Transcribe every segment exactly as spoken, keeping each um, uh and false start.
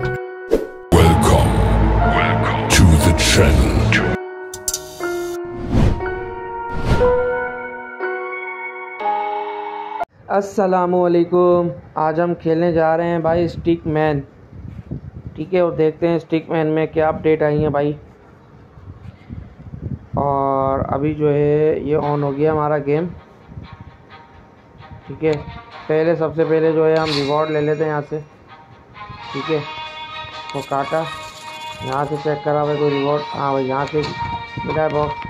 Welcome, welcome to the channel. अस्सलामुअलैकुम। आज हम खेलने जा रहे हैं भाई स्टिक मैन। ठीक है, और देखते हैं स्टिक मैन में क्या अपडेट आई है भाई। और अभी जो है ये ऑन हो गया हमारा गेम। ठीक है, पहले सबसे पहले जो है हम रिवॉर्ड ले लेते हैं यहाँ से। ठीक है, तो काटा, यहाँ से चेक करा भाई कोई रिवॉर्ड। हाँ भाई, यहाँ से मिला है बॉक्स,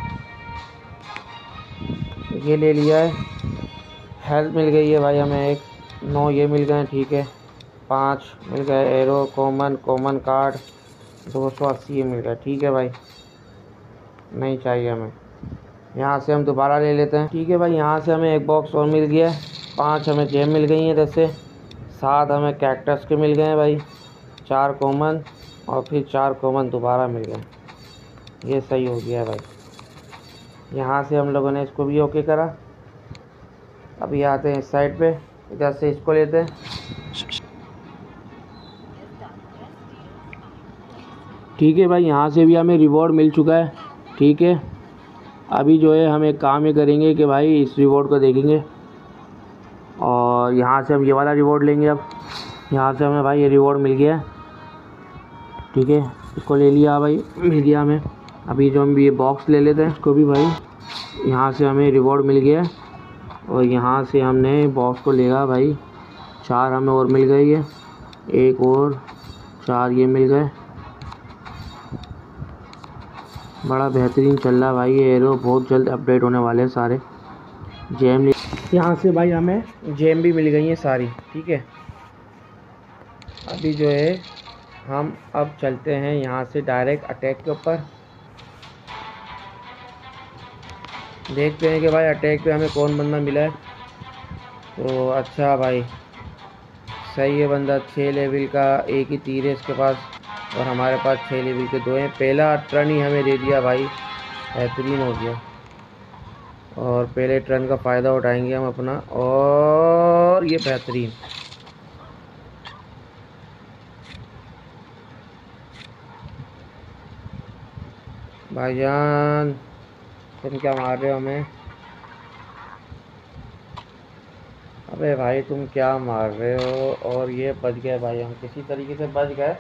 ये ले लिया है। हेल्थ मिल गई है भाई हमें एक, नौ ये मिल गए। ठीक है, पाँच मिल गए एरो, कॉमन कॉमन कार्ड दो सौ अस्सी ये मिल गया। ठीक है भाई, नहीं चाहिए हमें। यहाँ से हम दोबारा ले लेते हैं। ठीक है भाई, यहाँ से हमें एक बॉक्स और मिल गया है। पाँच हमें जेम मिल गई हैं जैसे, सात हमें कैक्टस के मिल गए हैं भाई, चार कॉमन और फिर चार कॉमन दोबारा मिल गए। ये सही हो गया भाई। यहाँ से हम लोगों ने इसको भी ओके करा। अभी आते हैं इस साइड पे, इधर से इसको लेते हैं। ठीक है भाई, यहाँ से भी हमें रिवॉर्ड मिल चुका है। ठीक है, अभी जो है हम एक काम ये करेंगे कि भाई इस रिवॉर्ड को देखेंगे और यहाँ से हम ये वाला रिवॉर्ड लेंगे। अब यहाँ से हमें भाई ये रिवॉर्ड मिल गया है। ठीक है, इसको ले लिया भाई, मिल गया हमें। अभी जो हम ये बॉक्स ले लेते हैं इसको भी भाई। यहाँ से हमें रिवॉर्ड मिल गया और यहाँ से हमने बॉक्स को लेगा भाई। चार हमें और मिल गई है, एक और चार ये मिल गए। बड़ा बेहतरीन चल रहा है भाई ये एरो, बहुत जल्द अपडेट होने वाले हैं सारे। जेम यहाँ से भाई हमें जेम भी मिल गई हैं सारी। ठीक है, अभी जो है हम अब चलते हैं यहाँ से डायरेक्ट अटैक के ऊपर। देखते हैं कि भाई अटैक पे हमें कौन बंदा मिला है। तो अच्छा भाई, सही है बंदा, छः लेवल का एक ही तीर है इसके पास और हमारे पास छः लेवल के दो हैं। पहला टर्न ही हमें दे दिया भाई, बेहतरीन हो गया। और पहले टर्न का फ़ायदा उठाएंगे हम अपना, और ये बेहतरीन। भाईजान तुम क्या मार रहे हो हमें? अबे भाई तुम क्या मार रहे हो? और ये बच गए भाई, हम किसी तरीके से बच गए।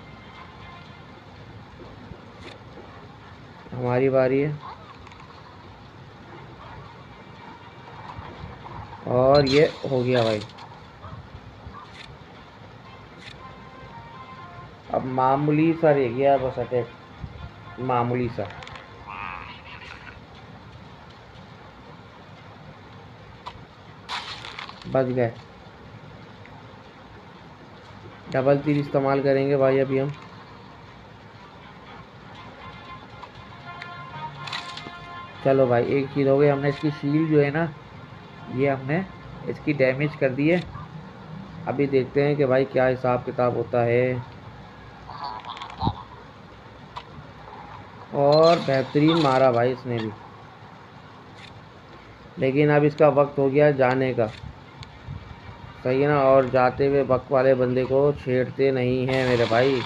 हमारी बारी है और ये हो गया भाई। अब मामूली सा रह गया बस अटैक, मामूली सा। बच गए। डबल तीर इस्तेमाल करेंगे भाई अभी हम। चलो भाई, एक चीज़ हो गई, हमने इसकी शील्ड जो है ना, ये हमने इसकी डैमेज कर दी है। अभी देखते हैं कि भाई क्या हिसाब किताब होता है। और बेहतरीन मारा भाई इसने भी, लेकिन अब इसका वक्त हो गया जाने का। सही है ना, और जाते हुए बक वाले बंदे को छेड़ते नहीं हैं मेरे भाई।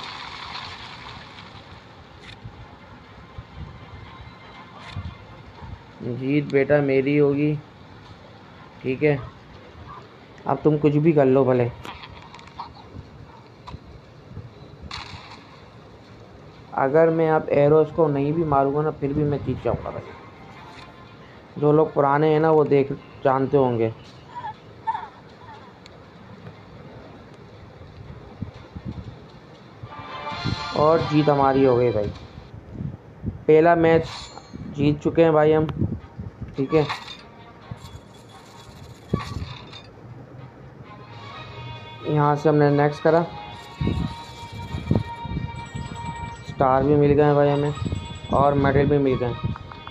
जीत बेटा मेरी होगी। ठीक है, अब तुम कुछ भी कर लो भले। अगर मैं अब एरोस को नहीं भी मारूंगा ना, फिर भी मैं जीत जाऊंगा भाई। जो लोग पुराने हैं ना वो देख जानते होंगे। और जीत हमारी हो गई भाई। पहला मैच जीत चुके हैं भाई हम। ठीक है, यहाँ से हमने नेक्स्ट करा, स्टार भी मिल गए भाई हमें और मेडल भी मिल गए।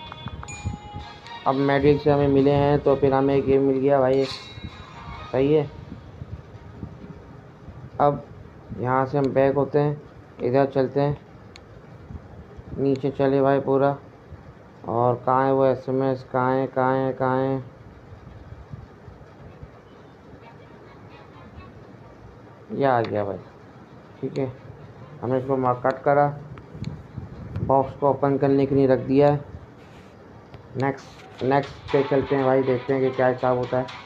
अब मेडल से हमें मिले हैं तो फिर हमें गेम मिल गया भाई एक। सही है, अब यहाँ से हम बैक होते हैं, इधर चलते हैं, नीचे चले भाई पूरा। और कहाँ है वो एसएमएस? कहाँ है कहाँ है कहाँ है? ये आ गया भाई। ठीक है, हमने इसको मार कट करा, बॉक्स को ओपन करने के लिए रख दिया है। नेक्स्ट नेक्स्ट पे चलते हैं भाई, देखते हैं कि क्या हिसाब होता है।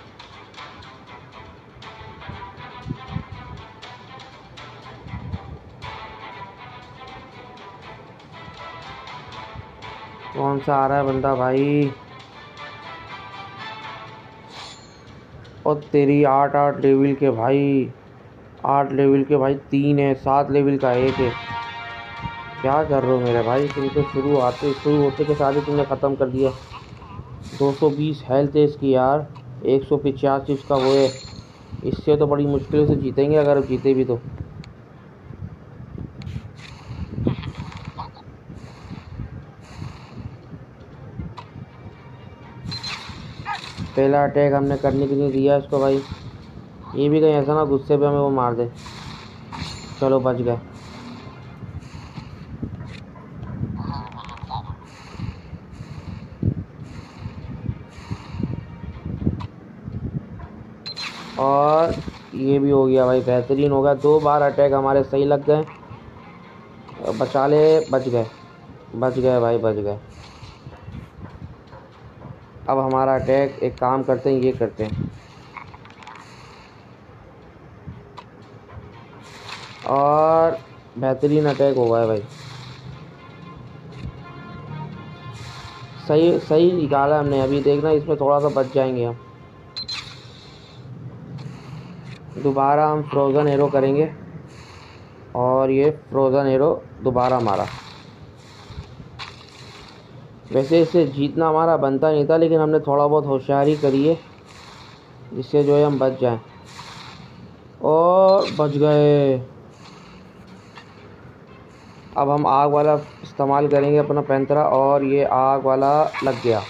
कौन सा आ रहा है बंदा भाई? और तेरी आठ आठ लेवल के भाई, आठ लेवल के भाई तीन है, सात लेवल का एक है। क्या कर रहे हो मेरे भाई? तुम तो शुरू आते शुरू होते के साथ ही तुमने ख़त्म कर दिया। दो सौ बीस हेल्थ है इसकी यार, एक सौ पचासी इसका वो है। इससे तो बड़ी मुश्किल से जीतेंगे, अगर जीते भी तो। पहला अटैक हमने करने के लिए दिया इसको भाई। ये भी कहीं ऐसा ना गुस्से पे हमें वो मार दे। चलो बच गए। और ये भी हो गया भाई, बेहतरीन हो गया। दो बार अटैक हमारे सही लग गए। बचा ले, बच गए बच गए भाई, बच गए। अब हमारा अटैक एक काम करते हैं, ये करते हैं और बेहतरीन अटैक हो गया भाई। सही सही निकाला हमने। अभी देखना, इसमें थोड़ा सा बच जाएंगे हम। दोबारा हम फ्रोज़न एरो करेंगे और ये फ्रोज़न एरो दोबारा मारा। वैसे इसे जीतना हमारा बनता नहीं था, लेकिन हमने थोड़ा बहुत होशियारी करी है जिससे जो है हम बच जाएं। और बच गए। अब हम आग वाला इस्तेमाल करेंगे अपना पैंतरा, और ये आग वाला लग गया।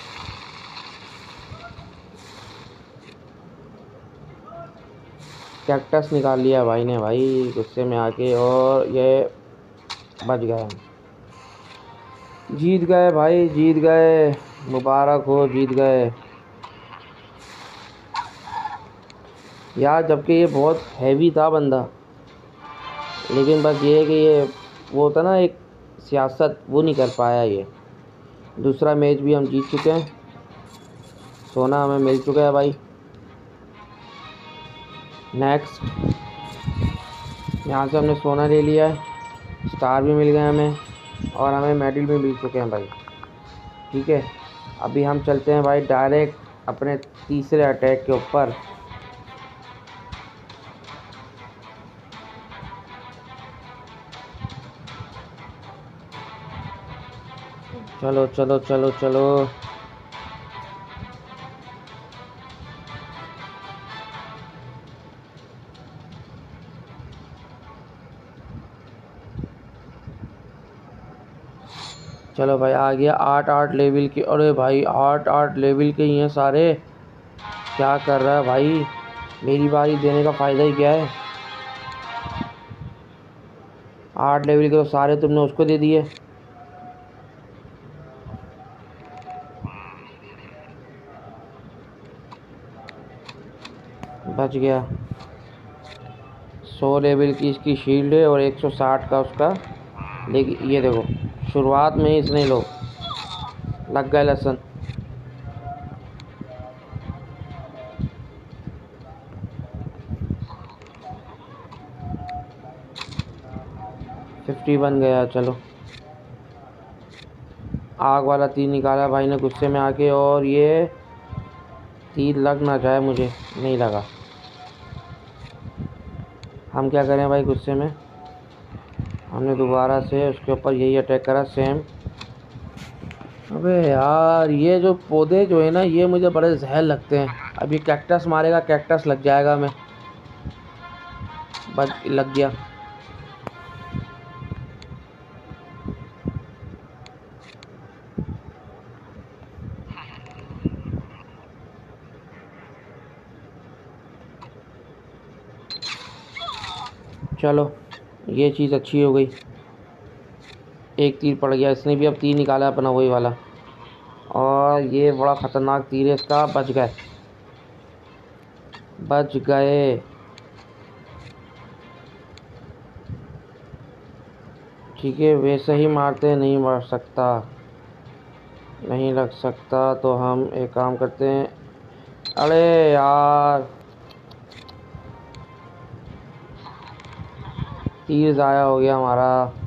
कैक्टस निकाल लिया भाई ने भाई गुस्से में आके, और ये बच गए। हम जीत गए भाई, जीत गए। मुबारक हो, जीत गए यार। जबकि ये बहुत हैवी था बंदा, लेकिन बस ये है कि ये वो था ना एक सियासत, वो नहीं कर पाया ये। दूसरा मैच भी हम जीत चुके हैं। सोना हमें मिल चुका है भाई। नेक्स्ट, यहाँ से हमने सोना ले लिया है, स्टार भी मिल गए हमें, और हमें मेडल भी मिल चुके हैं भाई। ठीक है, अभी हम चलते हैं भाई डायरेक्ट अपने तीसरे अटैक के ऊपर। चलो चलो चलो चलो। चलो भाई, आ गया आठ आठ लेवल के। अरे भाई आठ आठ लेवल के ही हैं सारे। क्या कर रहा है भाई? मेरी बारी देने का फ़ायदा ही क्या है? आठ लेवल के तो सारे तुमने उसको दे दिए। बच गया। सौ लेवल की इसकी शील्ड है और एक सौ साठ का उसका। लेकिन ये देखो, शुरुआत में ही इसने लो लग गए लसन। फिफ्टी बन गया। चलो, आग वाला तीर निकाला भाई ने गुस्से में आके, और ये तीर लग ना जाए, मुझे नहीं लगा। हम क्या करें भाई, गुस्से में हमने दोबारा से उसके ऊपर यही अटैक करा सेम। अबे यार, ये जो पौधे जो है ना, ये मुझे बड़े जहर लगते हैं। अभी कैक्टस मारेगा, कैक्टस लग जाएगा हमें। बस लग गया। चलो, ये चीज़ अच्छी हो गई। एक तीर पड़ गया, इसने भी अब तीर निकाला अपना वही वाला, और ये बड़ा ख़तरनाक तीर है इसका। बच गए, बच गए। ठीक है, वैसे ही मारते, नहीं मार सकता, नहीं लग सकता, तो हम एक काम करते हैं। अरे यार, तीर ज़ाया हो गया हमारा।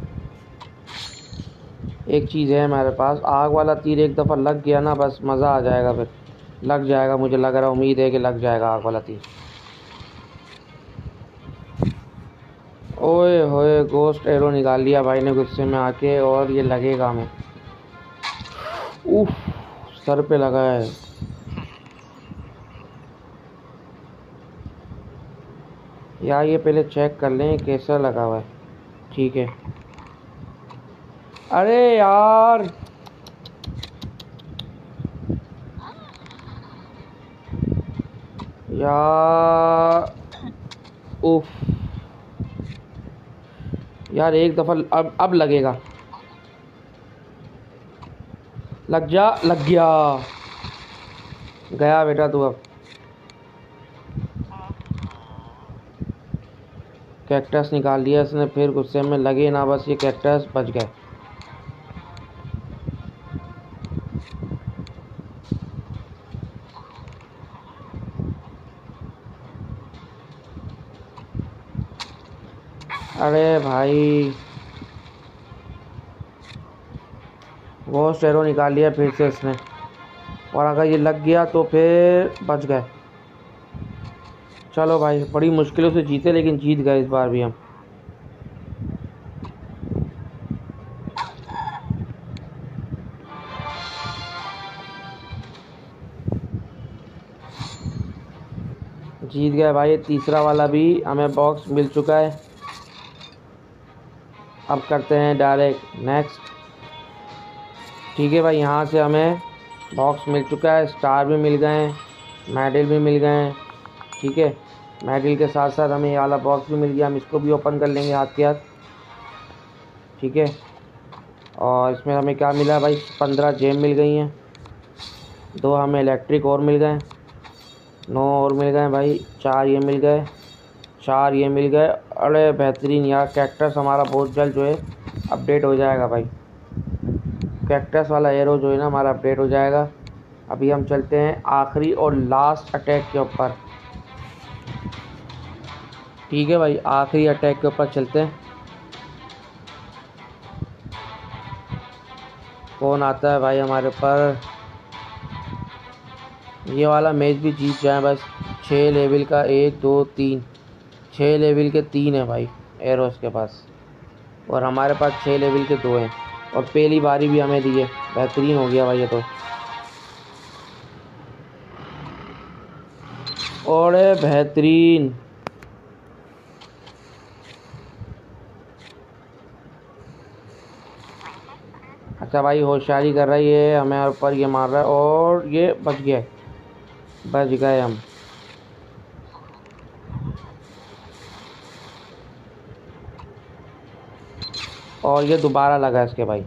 एक चीज़ है हमारे पास, आग वाला तीर, एक दफ़ा लग गया ना बस मज़ा आ जाएगा, फिर लग जाएगा, मुझे लग रहा है, उम्मीद है कि लग जाएगा आग वाला तीर। ओए होए, गोस्ट एरो निकाल लिया भाई ने गुस्से में आके, और ये लगेगा हमें। उफ, सर पे लगा है। यार ये पहले चेक कर लें कैसा लगा हुआ है। ठीक है। अरे यार, यार, उफ, यार एक दफ़ा, अब अब लगेगा, लग जा, लग गया, गया बेटा तू अब। कैक्टस निकाल लिया इसने, फिर गुस्से में लगे ना बस, ये कैक्टस बच गए। अरे भाई, वो शेरो निकाल लिया फिर से इसने, और अगर ये लग गया तो फिर बच गए। चलो भाई, बड़ी मुश्किलों से जीते, लेकिन जीत गए इस बार भी हम। जीत गए भाई, तीसरा वाला भी हमें बॉक्स मिल चुका है। अब करते हैं डायरेक्ट नेक्स्ट। ठीक है भाई, यहाँ से हमें बॉक्स मिल चुका है, स्टार भी मिल गए हैं, मेडल भी मिल गए हैं। ठीक है, मेडल के साथ साथ हमें ये वाला बॉक्स भी मिल गया, हम इसको भी ओपन कर लेंगे हाथ के हाथ। ठीक है, और इसमें हमें क्या मिला भाई, पंद्रह जेम मिल गई हैं, दो हमें इलेक्ट्रिक और मिल गए, नौ और मिल गए भाई, चार ये मिल गए, चार ये मिल गए। अरे बेहतरीन यार, कैक्टस हमारा बहुत जल्द जो है अपडेट हो जाएगा भाई, कैक्टस वाला एरो जो है ना हमारा अपडेट हो जाएगा। अभी हम चलते हैं आखिरी और लास्ट अटैक के ऊपर। ठीक है भाई, आखिरी अटैक के ऊपर चलते हैं। कौन आता है भाई हमारे ऊपर, ये वाला मैच भी जीत जाए बस। छः लेवल का, एक दो तीन, छः लेवल के तीन है भाई एरोस के पास, और हमारे पास छः लेवल के दो हैं, और पहली बारी भी हमें दी है। बेहतरीन हो गया भाई ये तो। और बेहतरीन, अच्छा भाई, होशियारी कर रही है, हमें ऊपर ये मार रहा है, और ये बच गया, बच गए हम। और ये दोबारा लगा इसके भाई,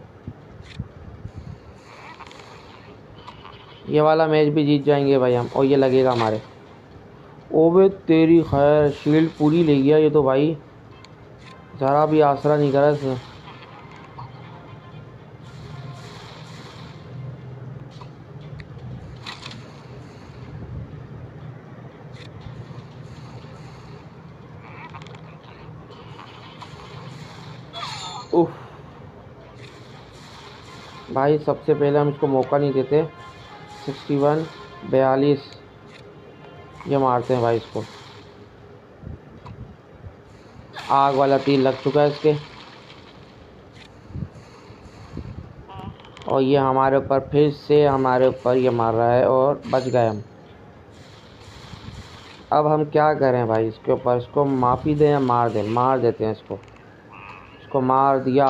ये वाला मैच भी जीत जाएंगे भाई हम, और ये लगेगा हमारे। ओबे तेरी खैर, शील्ड पूरी ले गया ये तो भाई, ज़रा भी आसरा नहीं करा इसने। उफ भाई, सबसे पहले हम इसको मौका नहीं देते। सिक्सटी वन, बयालीस, ये मारते हैं भाई इसको। आग वाला तीर लग चुका है इसके, और ये हमारे ऊपर फिर से हमारे ऊपर ये मार रहा है, और बच गए हम। अब हम क्या करें भाई इसके ऊपर, इसको माफ़ी दें या मार दें? मार देते हैं इसको, इसको मार दिया।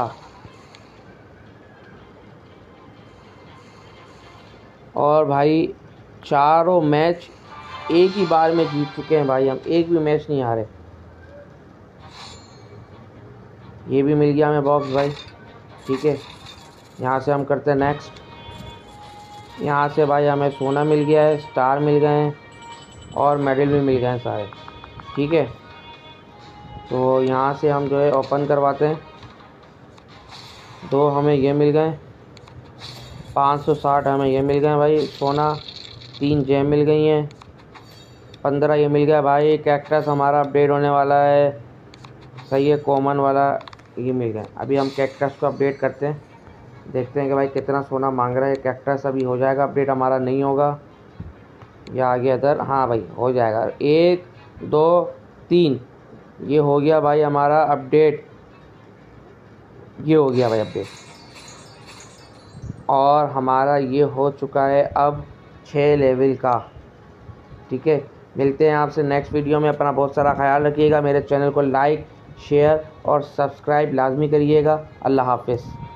और भाई चारों मैच एक ही बार में जीत चुके हैं भाई हम, एक भी मैच नहीं हारे। ये भी मिल गया हमें बॉक्स भाई। ठीक है, यहाँ से हम करते हैं नेक्स्ट। यहाँ से भाई हमें सोना मिल गया है, स्टार मिल गए हैं, और मेडल भी मिल गए हैं सारे। ठीक है, तो यहाँ से हम जो है ओपन करवाते हैं। दो हमें ये मिल गए, पाँच सौ साठ हमें ये मिल गए भाई सोना, तीन जेम मिल गई हैं, पंद्रह ये मिल गया भाई। कैक्टस हमारा अपडेट होने वाला है, सही है, कॉमन वाला ये मिल गया। अभी हम कैक्टस को अपडेट करते हैं, देखते हैं कि भाई कितना सोना मांग रहा है कैक्टस। अभी हो जाएगा अपडेट, हमारा नहीं होगा या आ गया इधर, हाँ भाई हो जाएगा। एक दो तीन ये हो गया भाई हमारा अपडेट, ये हो गया भाई अपडेट, और हमारा ये हो चुका है अब छः लेवल का। ठीक है, मिलते हैं आपसे नेक्स्ट वीडियो में। अपना बहुत सारा ख्याल रखिएगा, मेरे चैनल को लाइक शेयर और सब्सक्राइब लाजमी करिएगा। अल्लाह हाफिज़।